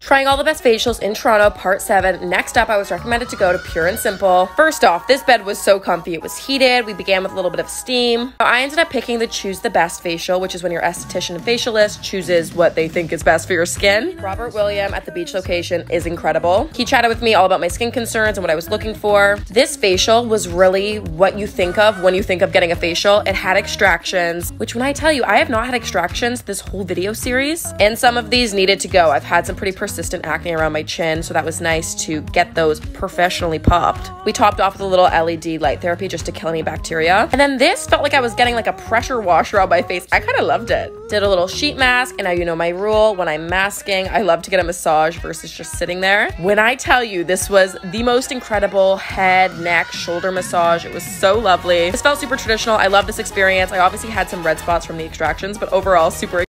Trying all the best facials in Toronto, part 7. Next up, I was recommended to go to Pure and Simple. First off, this bed was so comfy. It was heated. We began with a little bit of steam. I ended up picking the Choose the Best facial, which is when your esthetician and facialist chooses what they think is best for your skin. Robert William at the beach location is incredible. He chatted with me all about my skin concerns and what I was looking for. This facial was really what you think of when you think of getting a facial. It had extractions, which when I tell you, I have not had extractions this whole video series, and some of these needed to go. I've had some pretty persistent acne around my chin, so that was nice to get those professionally popped. We topped off with a little LED light therapy just to kill any bacteria. And then this felt like I was getting like a pressure washer on my face. I kind of loved it. Did a little sheet mask, and now you know my rule. When I'm masking, I love to get a massage versus just sitting there. When I tell you, this was the most incredible head, neck, shoulder massage. It was so lovely. This felt super traditional. I love this experience. I obviously had some red spots from the extractions, but overall super